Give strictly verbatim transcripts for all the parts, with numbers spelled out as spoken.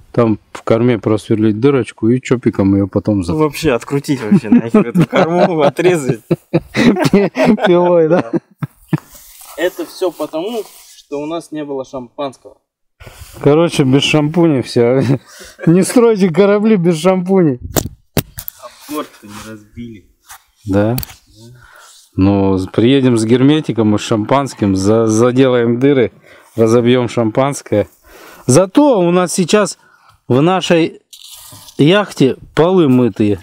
там в корме просверлить дырочку и чопиком ее потом за... Вообще открутить вообще нахер эту корму, отрезать. Пилой, да? Это все потому, что у нас не было шампанского. Короче, без шампуня все. Не стройте корабли без шампуней. А порт-то не разбили. Да. Ну, приедем с герметиком и с шампанским, за, заделаем дыры, разобьем шампанское. Зато у нас сейчас в нашей яхте полы мытые.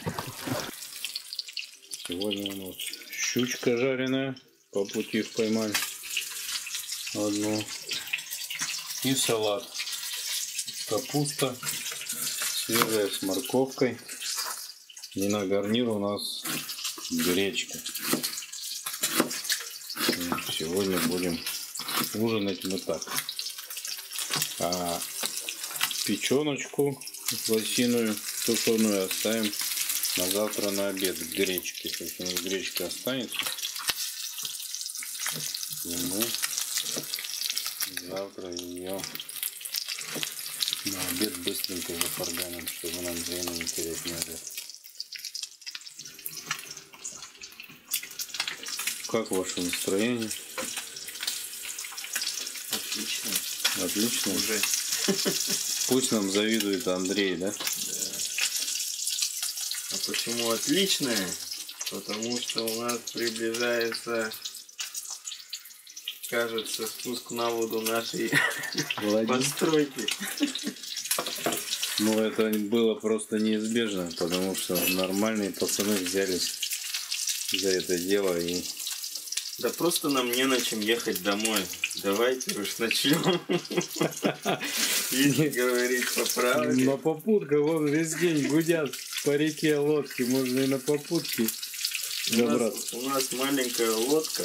Сегодня у нас щучка жареная, по пути поймали одну. И салат. Капуста свежая с морковкой. И на гарнир у нас гречка. Сегодня будем ужинать мы так. А печеночку лосиную тушеную оставим на завтра на обед к гречке. То есть у нас гречка останется. И мы завтра ее на обед быстренько зафарганим, чтобы нам время не терять на обед. Как ваше настроение? Отлично. Отлично? Уже. Пусть нам завидует Андрей, да? Да. А почему отличное? Потому что у нас приближается, кажется, спуск на воду нашей постройки. Ну, это было просто неизбежно, потому что нормальные пацаны взялись за это дело и... Да просто нам не на чем ехать домой. Давайте уж начнем. Если говорить по правде. На попутках вон весь день гудят по реке лодки. Можно и на попутке добраться. У нас маленькая лодка,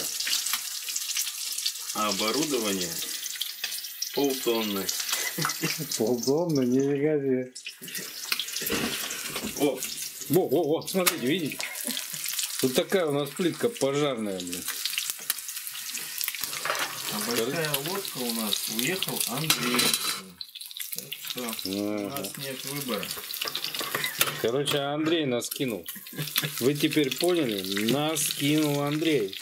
а оборудование полтонны. Полтонны? Нифига себе. О, во, во, во, смотрите, видите? Тут такая у нас плитка пожарная, блин. А большая лодка у нас уехал Андрей. Так что у нас нет выбора. Короче, Андрей нас кинул. Вы теперь поняли? Нас кинул Андрей.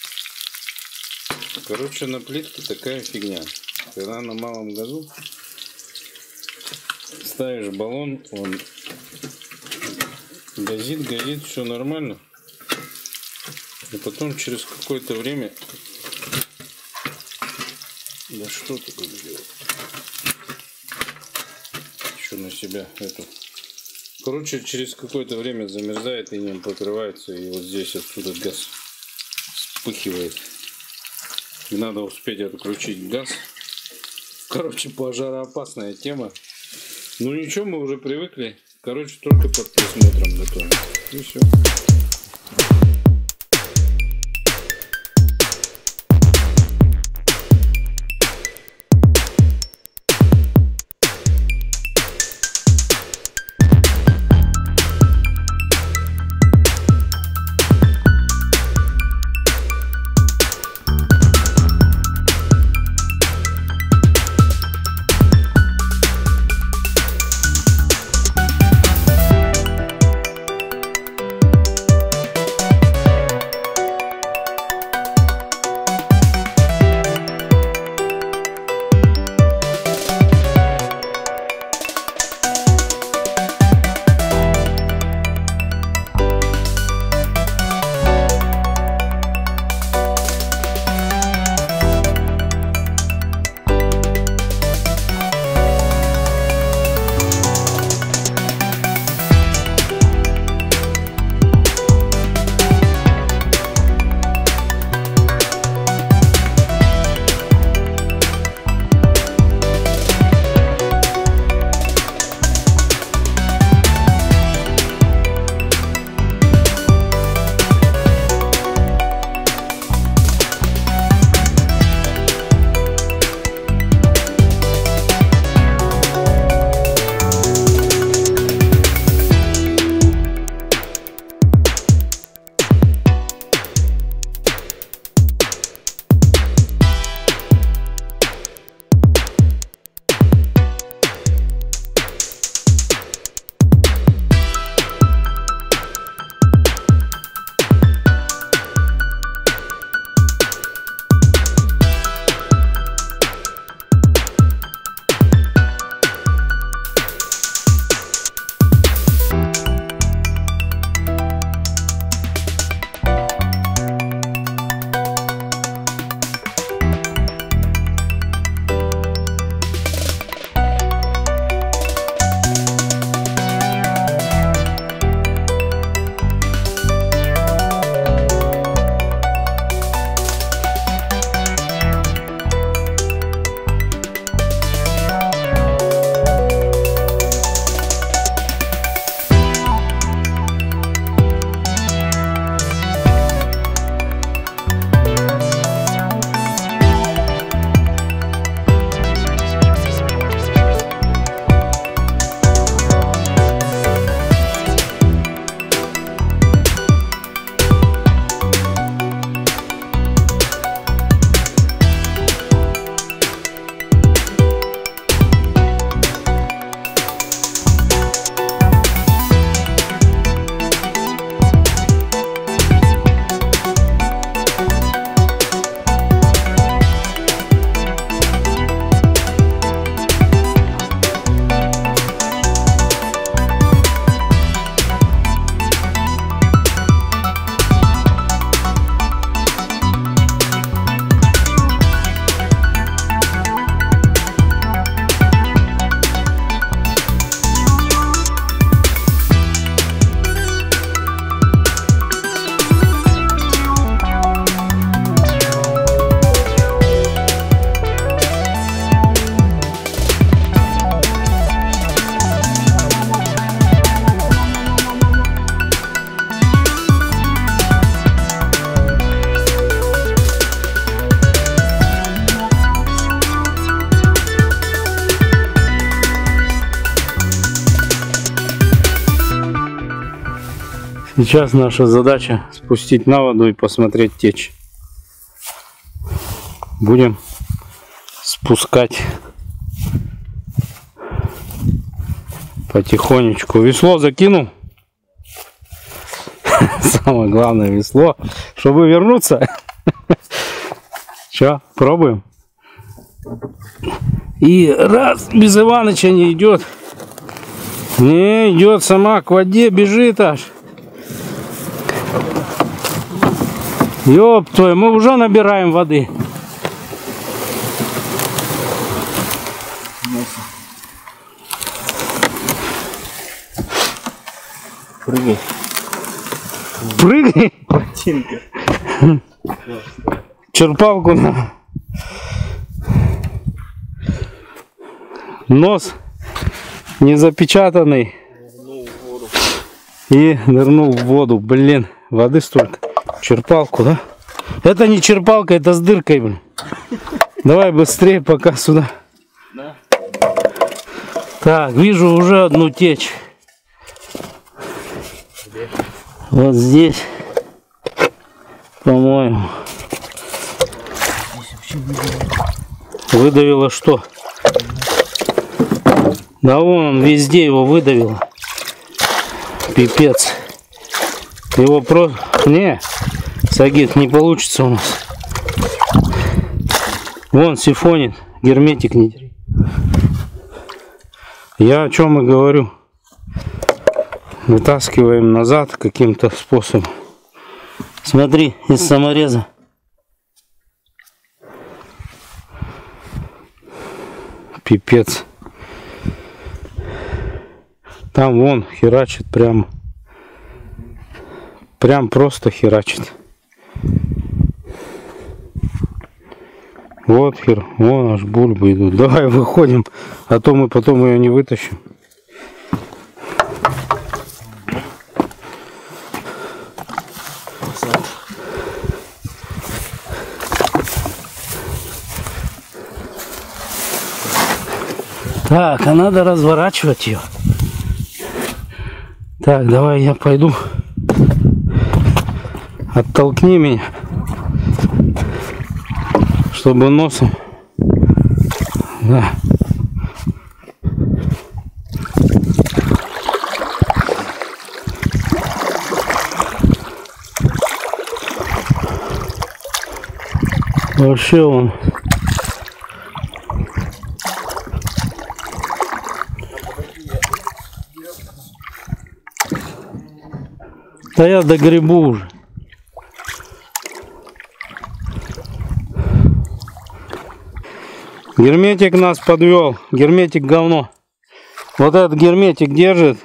Короче, на плитке такая фигня. Когда на малом газу ставишь баллон, он газит, газит, все нормально. И потом через какое-то время... Да что ты будешь делать? Еще на себя эту. Короче, через какое-то время замерзает и ним покрывается. И вот здесь отсюда газ вспыхивает. И надо успеть отключить газ. Короче, пожароопасная тема. Ну ничего, мы уже привыкли. Короче, только под присмотром готовим. И все. Сейчас наша задача спустить на воду и посмотреть течь. Будем спускать потихонечку. Весло закинул. Самое главное весло, чтобы вернуться. Че, пробуем? И раз, без Иваныча не идет. Не идет, сама к воде бежит аж. Ёб твою, мы уже набираем воды. Прыгай. Прыгай. Ботинка. Черпалку на. Нос не запечатанный. И нырнул в воду. Блин, воды столько. Черпалку, да? Это не черпалка, это с дыркой, блин. Давай быстрее, пока сюда. Да. Так, вижу уже одну течь. Где? Вот здесь, по-моему. Выдавило что? Да вон он, везде его выдавило. Пипец. Его просто... Не, Сагит, не получится у нас. Вон сифонит, герметик не три. Я о чем и говорю. Вытаскиваем назад каким-то способом. Смотри, из самореза. Пипец. Там вон херачит прям. Прям просто херачит. Вот хер. Вон аж бульбы идут. Давай выходим, а то мы потом ее не вытащим. Так, а надо разворачивать ее. Так, давай я пойду. Оттолкни меня, чтобы носом. Да. Вообще он. Да я догребу уже. Герметик нас подвел. Герметик говно. Вот этот герметик держит.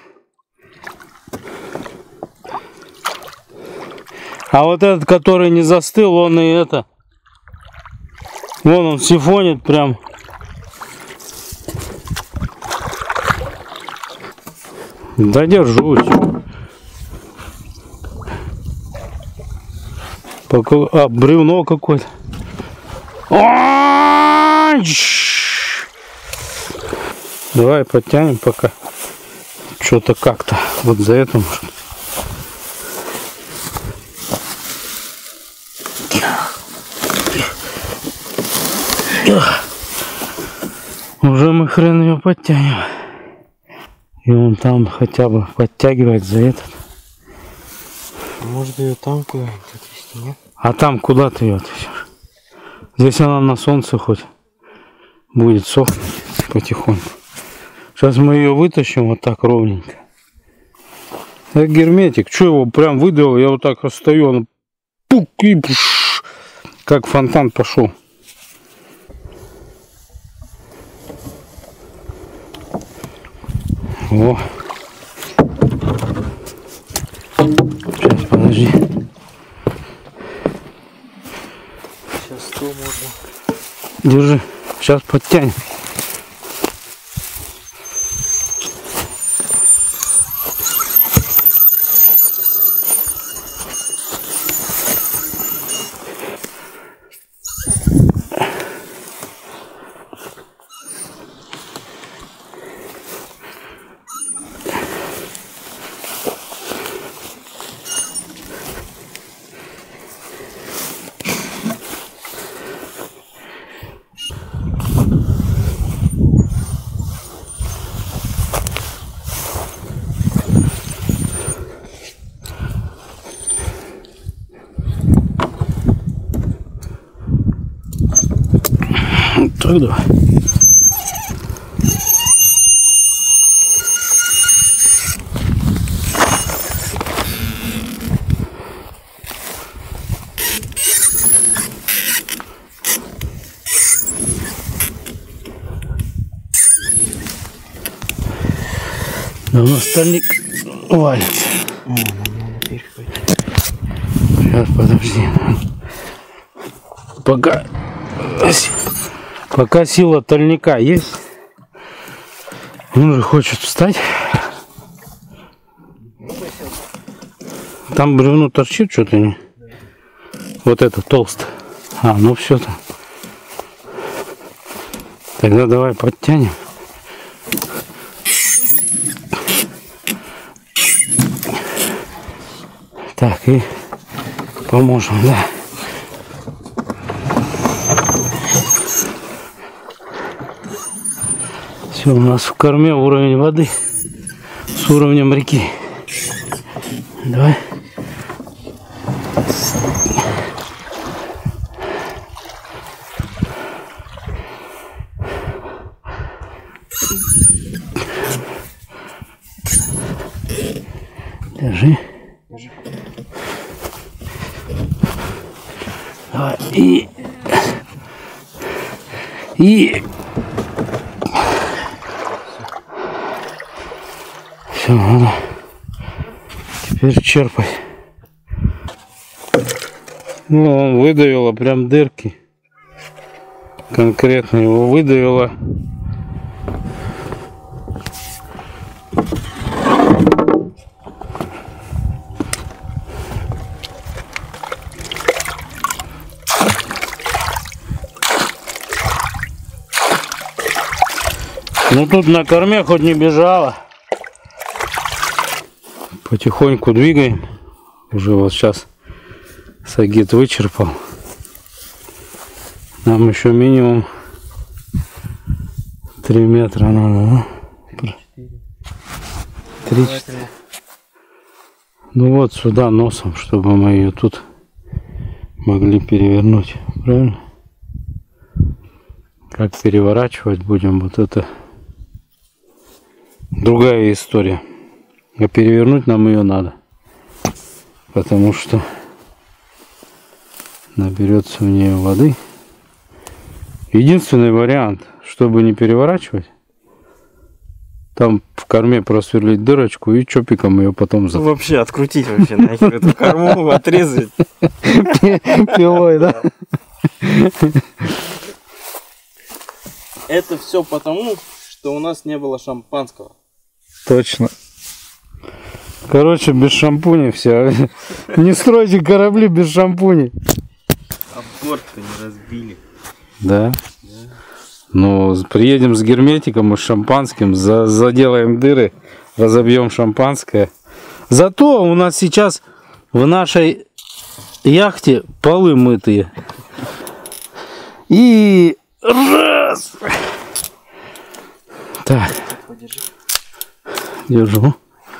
А вот этот, который не застыл, он и это. Вон он сифонит прям. Да держусь. А, бревно какое-то. Давай подтянем пока. Что-то как-то. Вот за это может. Уже мы хрен ее подтянем. И он там хотя бы подтягивает за этот. Может ее там куда-нибудь отвезти, нет? А там куда ты ее отвезешь? Здесь она на солнце хоть будет сохнуть потихоньку. Сейчас мы ее вытащим вот так ровненько. Это герметик. Что его прям выдавил? Я вот так расстаю. Он пук и пш, как фонтан пошел. О. Сейчас, подожди. Сейчас сто можно. Держи. Сейчас подтянем. Так, давай. Давно стальник валится. Сейчас, подожди. Пока, пока сила тальника есть, он же хочет встать. Там бревно торчит что-то не. Вот это толстое. А, ну все там. Тогда давай подтянем. Так, и поможем, да. Все, у нас в корме уровень воды с уровнем реки. Давай. Держи. Давай. И... И... Все, надо теперь черпать. Ну, он выдавило прям дырки. Конкретно его выдавило. Ну тут на корме хоть не бежала. Потихоньку двигаем. Уже вот сейчас Сагит вычерпал. Нам еще минимум три метра надо, да? Три. Ну вот сюда носом, чтобы мы ее тут могли перевернуть. Правильно? Как переворачивать будем, вот это другая история. А перевернуть нам ее надо. Потому что наберется в нее воды. Единственный вариант, чтобы не переворачивать, там в корме просверлить дырочку и чопиком ее потом закрыть. Вообще открутить вообще нахер эту корму, отрезать. Пилой, да? Это все потому, что у нас не было шампанского. Точно. Короче, без шампуней все. Не стройте корабли без шампуней. А борт-то не разбили. Да? Да. Ну, приедем с герметиком и с шампанским, за, заделаем дыры, разобьем шампанское. Зато у нас сейчас в нашей яхте полы мытые. И раз. Так. Держу.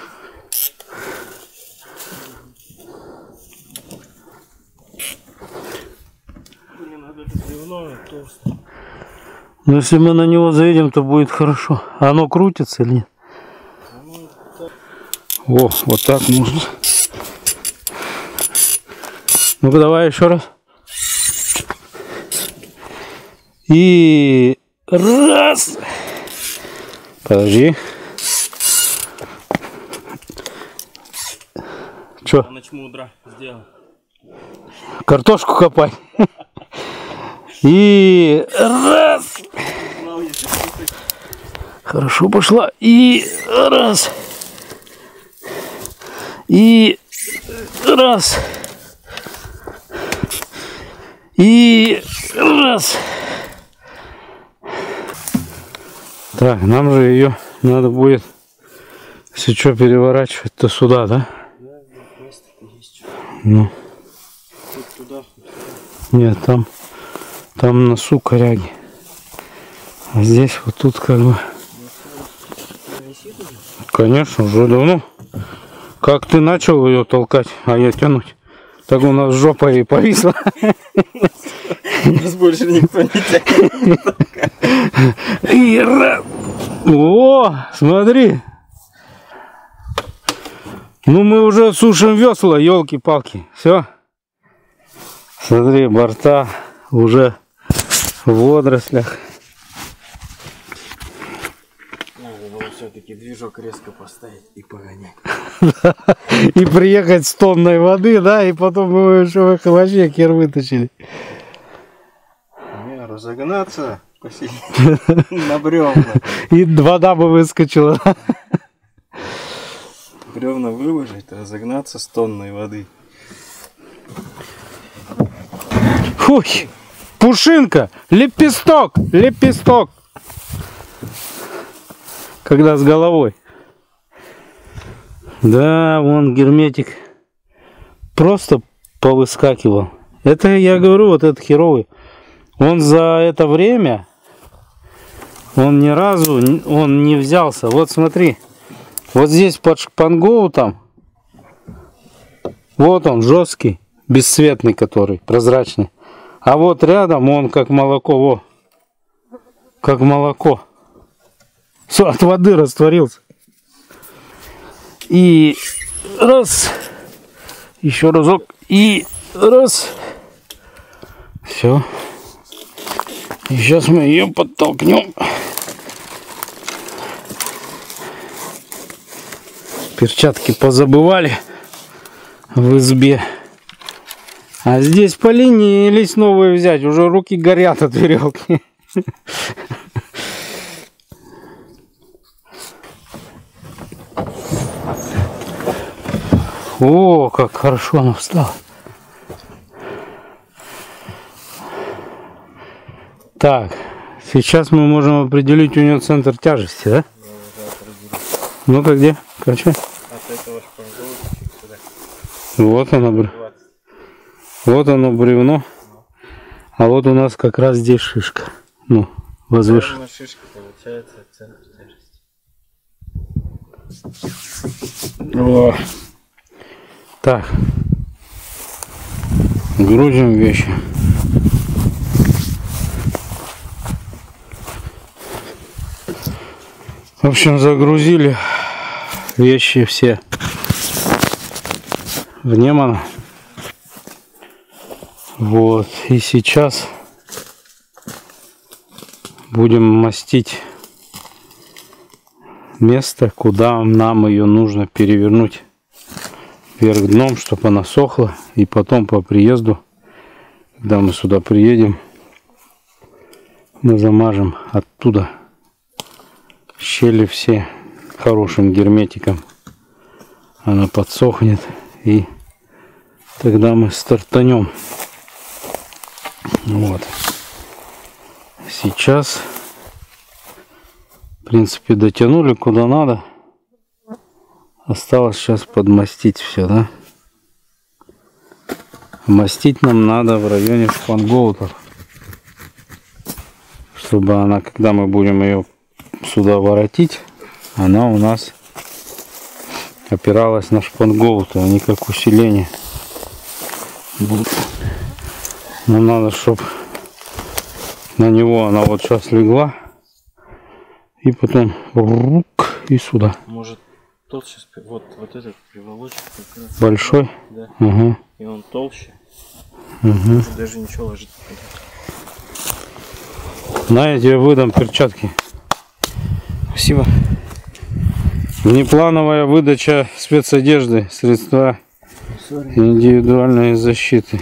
Но если мы на него заедем, то будет хорошо. А оно крутится или нет? О, вот так можно. Ну-ка, давай еще раз. И раз. Подожди. Че? Начну утро сделал. Картошку копать. И раз. Хорошо пошла. И раз. И раз. И раз. Так, нам же ее надо будет, если что, переворачивать, то сюда, да? Ну. Нет, там, там на носу коряги. А здесь вот тут как бы. Конечно, уже давно. Как ты начал ее толкать, а я тянуть, так у нас жопа и повисла. Нас больше никто не тянет. И раз. О, смотри. Ну мы уже сушим весла, елки-палки. Все. Смотри, борта уже в водорослях. Надо было все-таки движок резко поставить и погонять. И приехать с тонной воды, да, и потом мы еще в холодильник хер вытащили. Не, разогнаться посильнее на бревна. И вода бы выскочила. Бревна выложить, разогнаться с тонной воды. Фуй, пушинка, лепесток, лепесток. Когда с головой. Да, вон герметик просто повыскакивал. Это я говорю, вот этот херовый. Он за это время, он ни разу, он не взялся. Вот смотри, вот здесь под шпангоутом, вот он жесткий, бесцветный который, прозрачный. А вот рядом он как молоко, во, как молоко. Все, от воды растворился. И раз, еще разок, и раз. Все. И сейчас мы ее подтолкнем. Перчатки позабывали в избе. А здесь поленились новые взять. Уже руки горят от веревки. О, как хорошо она встала. Так, сейчас мы можем определить у нее центр тяжести, да? Ну-ка где? Качай. От этого шпангоута сюда. Вот оно, бр... вот оно бревно. А вот у нас как раз здесь шишка. Ну, возвышена. Шишка получается центр тяжести. О. Так. Грузим вещи. В общем, загрузили вещи все в Неман. Вот. И сейчас будем мастить место, куда нам ее нужно перевернуть вверх дном, чтобы она сохла. И потом по приезду, когда мы сюда приедем, мы замажем оттуда щели все хорошим герметиком. Она подсохнет, и тогда мы стартанем. Вот. Сейчас, в принципе, дотянули куда надо. Осталось сейчас подмастить все, да? Мастить нам надо в районе шпангоутов, чтобы она, когда мы будем ее сюда воротить, она у нас опиралась на шпангоуты, они как усиление будут. Нам надо, чтобы на него она вот сейчас легла, и потом рук и сюда. Может, тот сейчас, вот, вот этот приволочек как раз большой, да. Угу. И он толще, Угу. даже ничего ложить. На, я тебе выдам перчатки. Спасибо. Внеплановая выдача спецодежды, средства Sorry. индивидуальной защиты.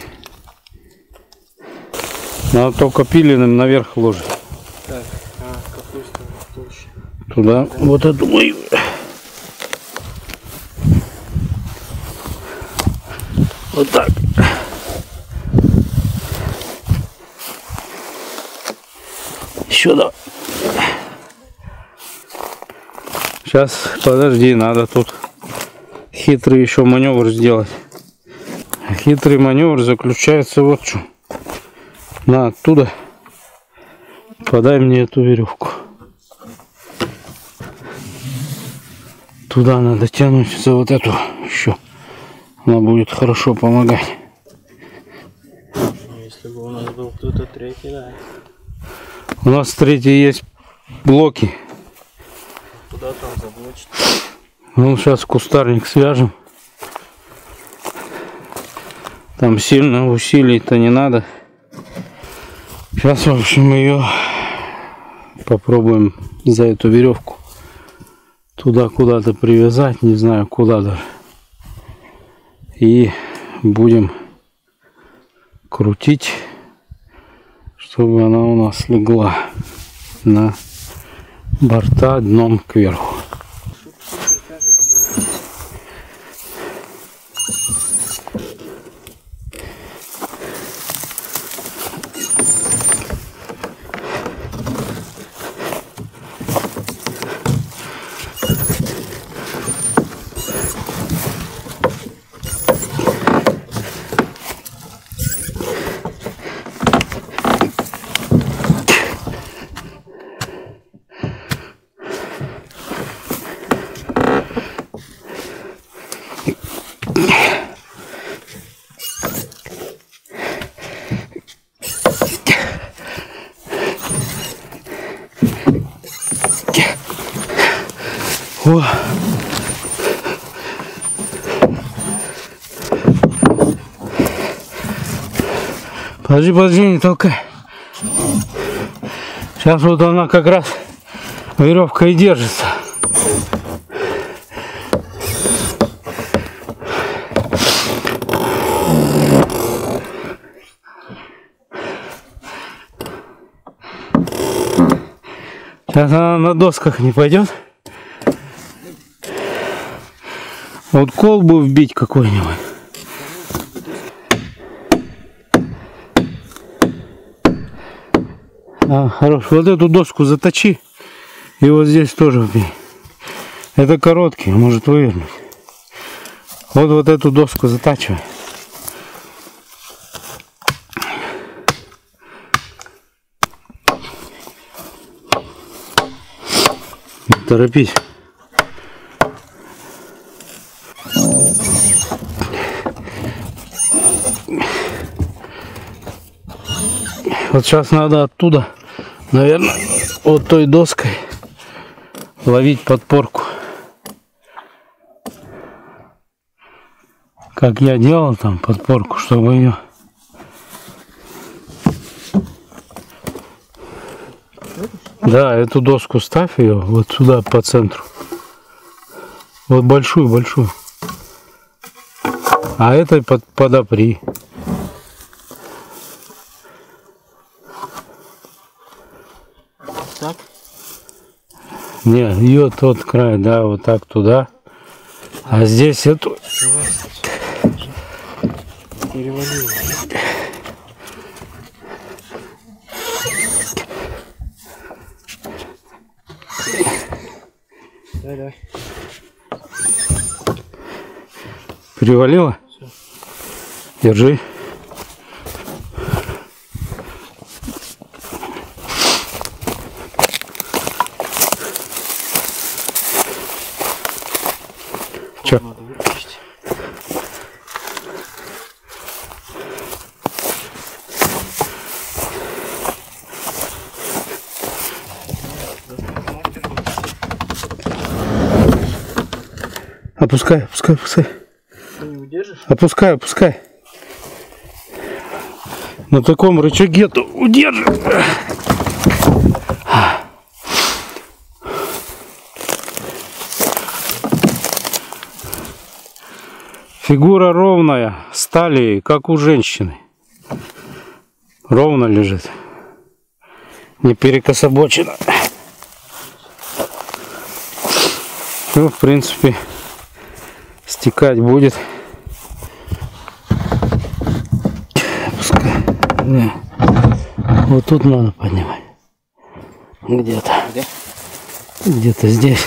Надо только пиленым наверх ложить. Так, а какую сторону толще? Туда, да. Вот эту мою. Вот так. Еще давай. Сейчас, подожди, надо тут хитрый еще маневр сделать. Хитрый маневр заключается вот в чем. На, оттуда подай мне эту веревку. Туда надо тянуть за вот эту еще. Она будет хорошо помогать. Если бы у нас был кто Тут-то третий, да. У нас третий есть блоки. Куда там заблочить? Ну, сейчас кустарник свяжем. Там сильно усилий-то не надо. Сейчас, в общем, ее попробуем за эту веревку туда куда-то привязать, не знаю куда даже. И будем крутить, чтобы она у нас легла на борта дном кверху. О. Подожди, подожди, не толкай. Сейчас вот она как раз веревка и держится. Сейчас она на досках не пойдет. Вот колбу вбить какой-нибудь. А, хорош. Вот эту доску заточи. И вот здесь тоже вбей. Это короткий, может вывернуть. Вот вот эту доску затачивай. Не торопись. Вот сейчас надо оттуда, наверное, вот той доской ловить подпорку. Как я делал там подпорку, чтобы ее... Да, эту доску ставь ее вот сюда по центру. Вот большую-большую. А этой под, подопри. Так? Не, ее тот край, да, вот так туда. А здесь эту... Перевалил. Давай, давай. Перевалило? Все. Держи. Че? Надо выключить. Опускай, опускай, опускай. Ты не удержишь? Опускай, опускай. На таком рычаге-то удержи. Фигура ровная, стали, как у женщины. Ровно лежит. Не перекособочена. Ну, в принципе, стекать будет. Пускай. Не. Вот тут надо поднимать. Где-то. Где? Где-то здесь.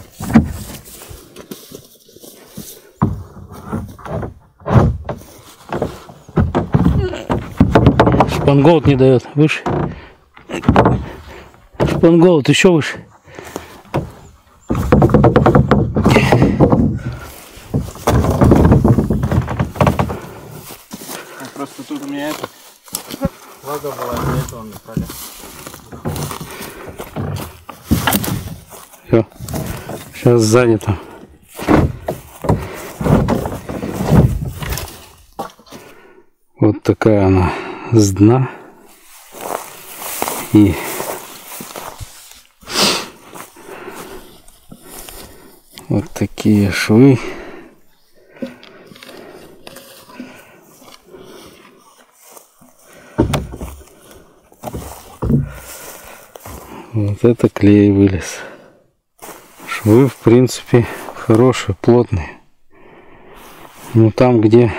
Шпангоут не дает. Выше. Шпангоут еще выше. Просто тут у меня это Влага была, для этого метали. Все, сейчас занято. Вот такая она с дна. И вот такие швы. Вот это клей вылез. Швы, в принципе, хорошие, плотные. Но там, где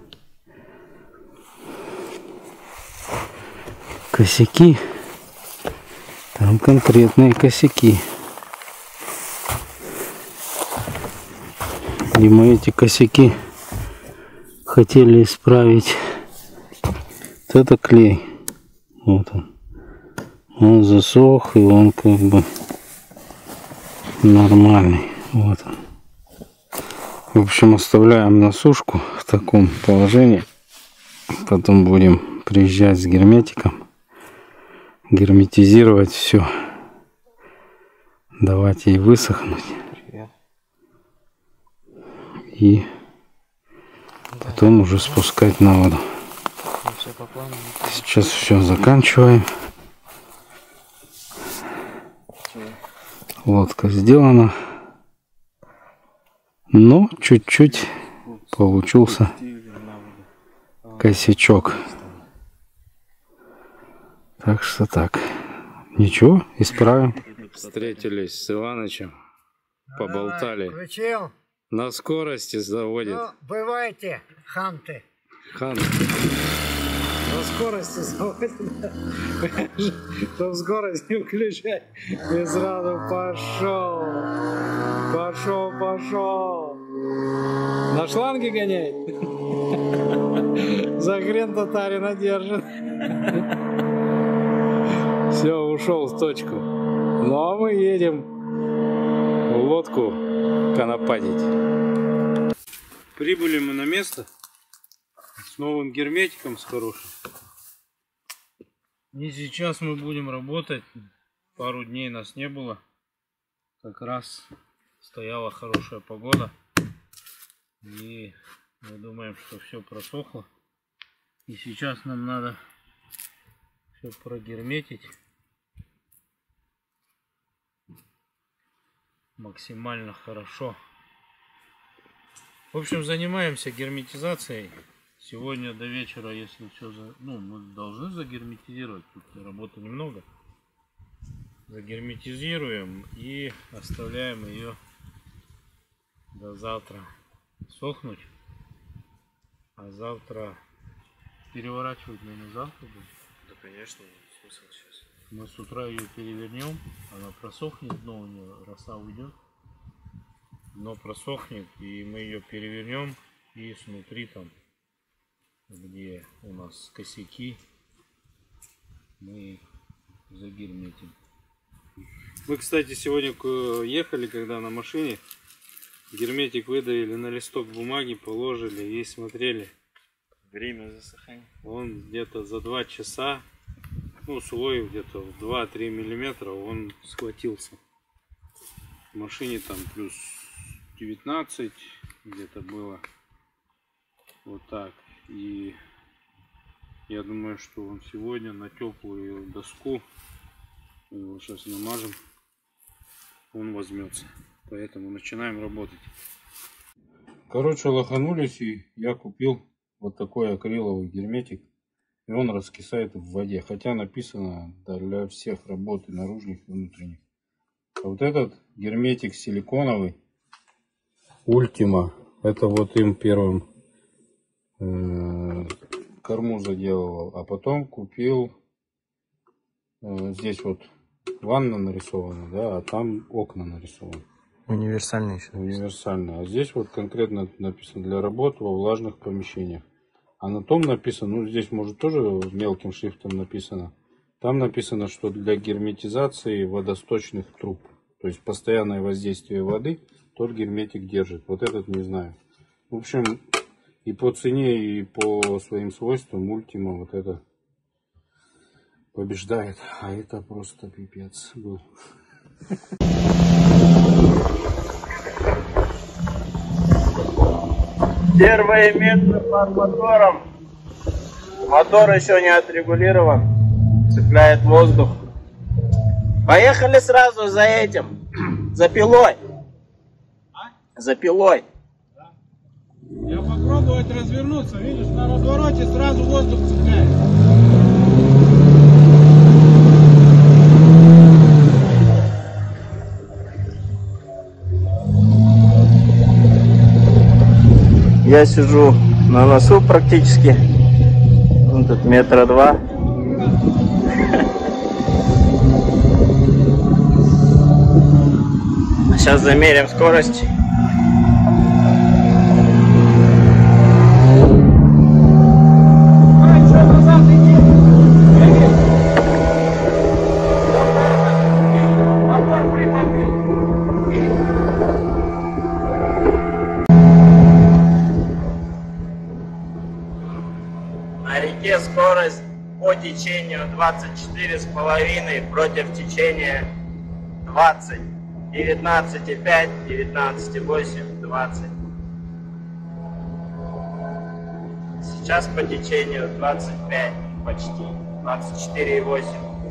косяки, там конкретные косяки. И мы эти косяки хотели исправить. Вот это клей. Вот он. Он засох, и он как бы нормальный. Вот он. В общем, оставляем на сушку в таком положении. Потом будем приезжать с герметиком, герметизировать все, давать ей высохнуть. И потом уже спускать на воду. Сейчас все заканчиваем. Лодка сделана, но чуть-чуть получился косячок. Так что так. Ничего, исправим. Встретились с Иванычем, поболтали. Включил. На скорости заводит. Ну, бывайте, ханты. Ханты. На скорости заводит. Чтобы скорость не включать. И сразу пошел. Пошел, пошел. На шланге гоняет. За хрен татарина держит. Все, ушел в точку. Ну а мы едем в лодку конопатить. Прибыли мы на место с новым герметиком, с хорошим. И сейчас мы будем работать. Пару дней нас не было. Как раз стояла хорошая погода. И мы думаем, что все просохло. И сейчас нам надо все прогерметить максимально хорошо. В общем, занимаемся герметизацией. Сегодня до вечера, если все, за... ну, мы должны загерметизировать, тут работы немного. Загерметизируем и оставляем ее до завтра сохнуть. А завтра переворачивать, наверное, завтра будет. Да, конечно, смысл сейчас. Мы с утра ее перевернем, она просохнет, дно у нее, роса уйдет. Дно просохнет, и мы ее перевернем, и снутри там, где у нас косяки, мы загерметим. Мы, кстати, сегодня ехали, когда на машине, герметик выдавили на листок бумаги, положили и смотрели. Время засыхания. Он где-то за два часа, ну, слой где-то в два-три миллиметра, он схватился. В машине там плюс девятнадцать где-то было. Вот так. И я думаю, что он сегодня на теплую доску, мы его сейчас намажем, он возьмется. Поэтому начинаем работать. Короче, лоханулись, и я купил вот такой акриловый герметик. И он раскисает в воде. Хотя написано для всех работ и наружных, и внутренних. А вот этот герметик силиконовый Ультима. Это вот им первым э, корму заделывал. А потом купил э, здесь вот ванна нарисована, да, а там окна нарисованы. Универсальный еще. Универсальный. А здесь вот конкретно написано для работы во влажных помещениях. А на том написано, ну здесь может тоже мелким шрифтом написано. Там написано, что для герметизации водосточных труб. То есть постоянное воздействие воды тот герметик держит. Вот этот не знаю. В общем, и по цене, и по своим свойствам Ультима вот это побеждает, а это просто пипец был. Первые метры под мотором. Мотор еще не отрегулирован. Цепляет воздух. Поехали сразу за этим. За пилой. А? За пилой. Да. Я попробовать развернуться. Видишь, на развороте сразу воздух цепляет. Я сижу на носу практически. Вот тут метра два. Сейчас замерим скорость. На реке скорость по течению двадцать четыре с половиной против течения двадцать. девятнадцать и пять, девятнадцать и восемь, двадцать. Сейчас по течению двадцать пять почти, двадцать четыре и восемь.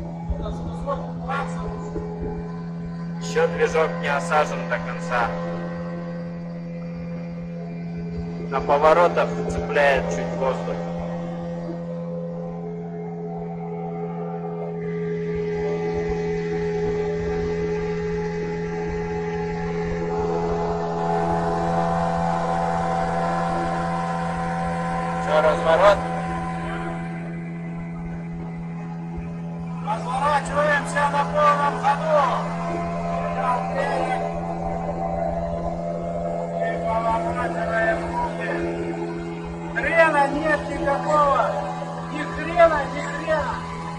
Еще движок не осажен до конца. На поворотах цепляет чуть воздух. Разворот. Разворачиваемся на полном ходу. И поворачиваем руки. Хрена нет никакого. Ни хрена, ни хрена.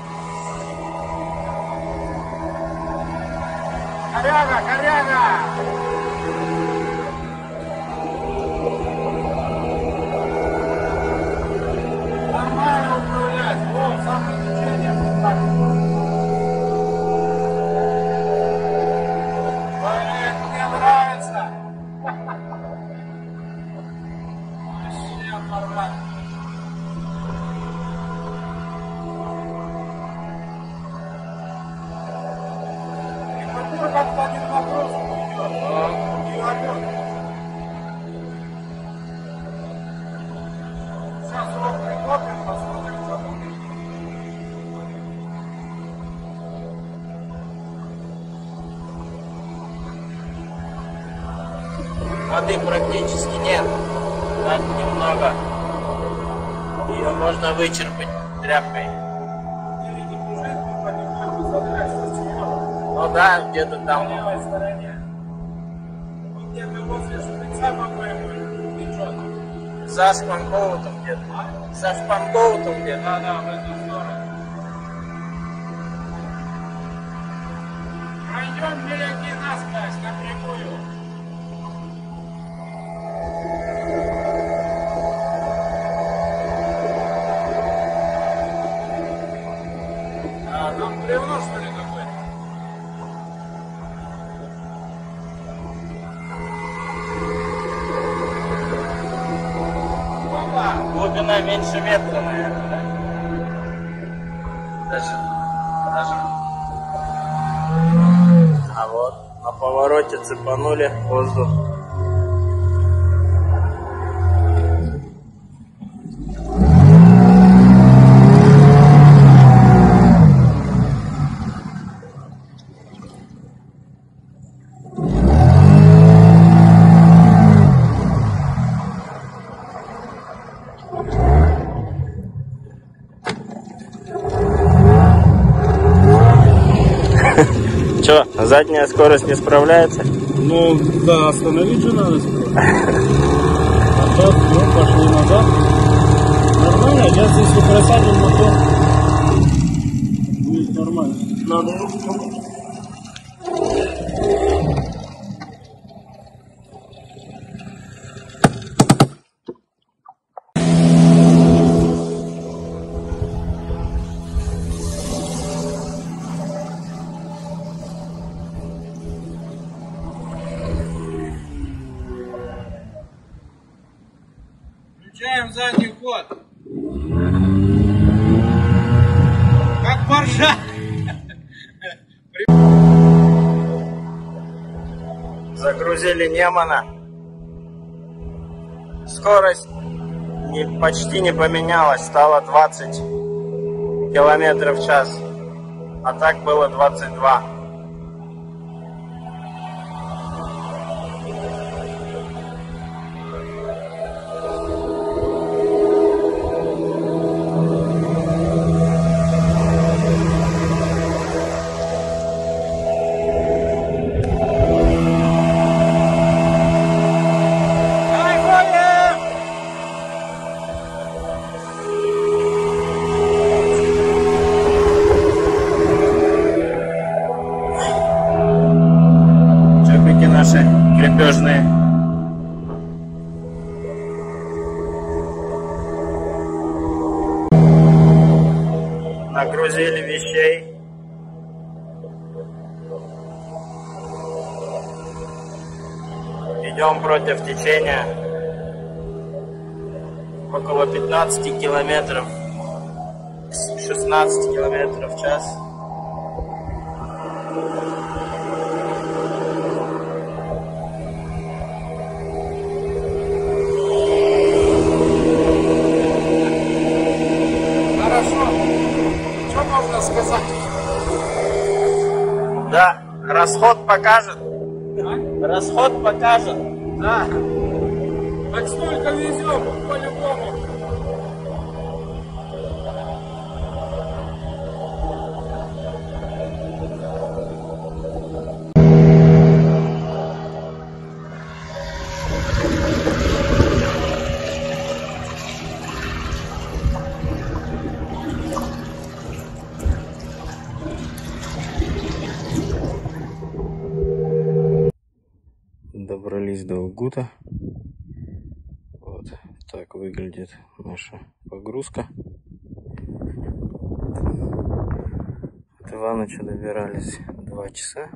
Коряга, коряга. Воды практически нет, так немного. Ее можно вычерпать тряпкой. Ну да, где-то там. За шпангоутом где-то. За шпангоутом где-то. Да, да, в эту сторону. Пройдем береги насквозь, напрямую. А, там бревно, что ли, какое-то? Глубина меньше метра, наверное, да? Даже, даже. А вот на повороте цепанули воздух. Че, задняя скорость не справляется? Ну, да, остановить же надо скорость. А так, ну, пошли назад. Нормально, сейчас если просадим мотор, будет нормально. Надо. Включаем задний ход. Как боржа. Загрузили Немана. Скорость не, почти не поменялась, стала двадцать километров в час, а так было двадцать два. Наши крепежные. Нагрузили вещей. Идем против течения. Около пятнадцати километров. шестнадцать километров в час. Сказать. Да, расход покажет. А? Расход покажет. Да. Так столько везем, по-любому. Добрались до Угута. Вот так выглядит наша погрузка. От Иваныча добирались два часа.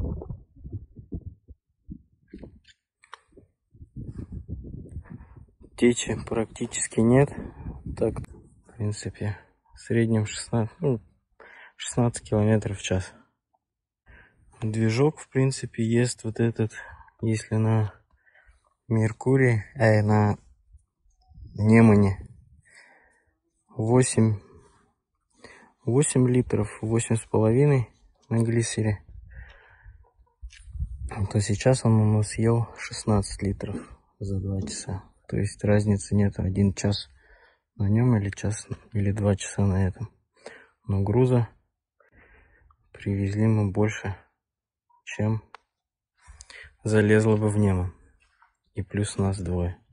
Течи практически нет. Так, в принципе, в среднем шестнадцать, ну, шестнадцать километров в час. Движок, в принципе, есть вот этот. Если на Меркурии, а на Немане восемь, восемь литров, восемь с половиной на глиссере, то сейчас он у нас съел шестнадцать литров за два часа. То есть разницы нет, один час на нем или час или два часа на этом. Но груза привезли мы больше, чем залезла бы в Неман. И плюс нас двое.